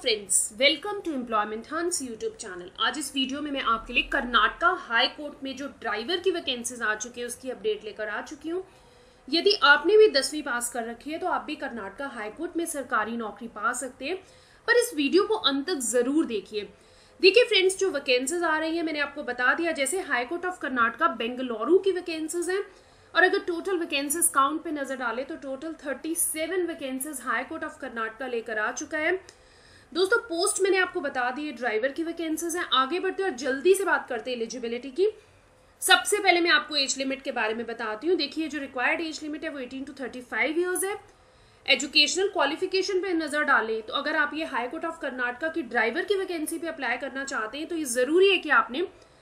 Friends, welcome to employment hunts YouTube channel. आज इस video में मैं आपके लिए कर्नाटका हाई कोर्ट में जो ड्राइवर की वैकेंसीज आ चुकी है उसकी अपडेट लेकर आ चुकी हूँ। यदि आपने भी 10वीं पास कर रखी है तो आप भी कर्नाटका हाई कोर्ट में सरकारी नौकरी पा सकते हैं, पर इस वीडियो को अंत तक जरूर देखिए। देखिए फ्रेंड्स, जो वैकेंसीज आ रही है मैंने आपको बता दिया। जैसे high court of Karnataka Bengaluru की वैकेंसीज हैं, और अगर टोटल वैकेंसीज काउंट पे नजर डाले तो total 37 vacancies high court of Karnataka लेकर आ चुका है। दोस्तों, पोस्ट मैंने आपको बता दी, ड्राइवर की वैकेंसीज हैं। आगे बढ़ते और जल्दी से बात करते हैं एलिजिबिलिटी की। सबसे पहले मैं आपको एज लिमिट के बारे में बताती हूँ। देखिए, जो रिक्वायर्ड एज लिमिट है वो 18 to 35 ईयर्स है। एजुकेशनल क्वालिफिकेशन पे नजर डालें तो अगर आप ये हाई कोर्ट ऑफ कर्नाटका की ड्राइवर की वैकेंसी पे अप्लाई करना चाहते हैं तो ये जरूरी है कि आपने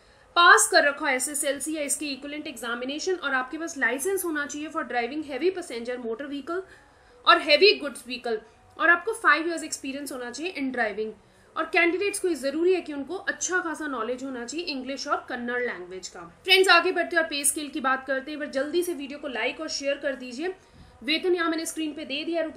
पास कर रखा है SSLC या इसके इक्विवेलेंट एग्जामिनेशन, और आपके पास लाइसेंस होना चाहिए for driving heavy passenger motor vehicle और हैवी गुड्स व्हीकल, और आपको 5 इयर्स एक्सपीरियंस होना चाहिए इन ड्राइविंग। और कैंडिडेट्स को जरूरी है कि उनको अच्छा खासा नॉलेज होना चाहिए इंग्लिश और कन्नड़ लैंग्वेज का। फ्रेंड्स, आगे बढ़ते और पे स्केल की बात करते हैं, पर जल्दी से वीडियो को लाइक और शेयर कर दीजिए। वेतन यहाँ मैंने स्क्रीन पे दे दिया,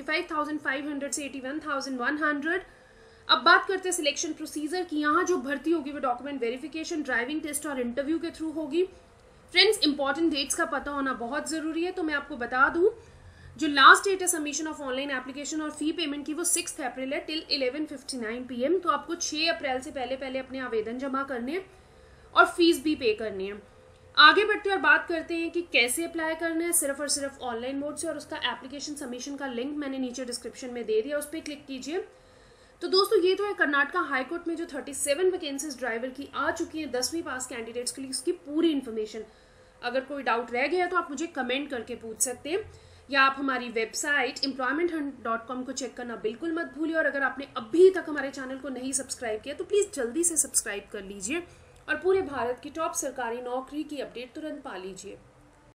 ₹25,500 से 81,100। अब बात करते हैं सिलेक्शन प्रोसीजर की। यहाँ जो भर्ती होगी वो डॉक्यूमेंट वेरिफिकेशन, ड्राइविंग टेस्ट और इंटरव्यू के थ्रू होगी। फ्रेंड्स, इंपॉर्टेंट डेट्स का पता होना बहुत जरूरी है, तो मैं आपको बता दूं जो लास्ट डेट है सबमिशन ऑफ ऑनलाइन एप्लीकेशन और फी पेमेंट की वो 6 अप्रैल है टिल 11:59 PM। तो आपको 6 अप्रैल से पहले अपने आवेदन जमा करने हैं और फीस भी पे करनी है। आगे बढ़ते और बात करते हैं कि कैसे अप्लाई करना है। सिर्फ और सिर्फ ऑनलाइन मोड से, और उसका एप्लीकेशन सबमिशन का लिंक मैंने नीचे डिस्क्रिप्शन में दे दिया, उस पर क्लिक कीजिए। तो दोस्तों, ये तो है कर्नाटका हाई कोर्ट में जो 37 वैकेंसीज ड्राइवर की आ चुकी हैं 10वीं पास कैंडिडेट्स के लिए, उसकी पूरी इन्फॉर्मेशन। अगर कोई डाउट रह गया तो आप मुझे कमेंट करके पूछ सकते हैं, या आप हमारी वेबसाइट employmenthunt.com को चेक करना बिल्कुल मत भूलिए। और अगर आपने अभी तक हमारे चैनल को नहीं सब्सक्राइब किया तो प्लीज़ जल्दी से सब्सक्राइब कर लीजिए और पूरे भारत की टॉप सरकारी नौकरी की अपडेट तुरंत पा लीजिए।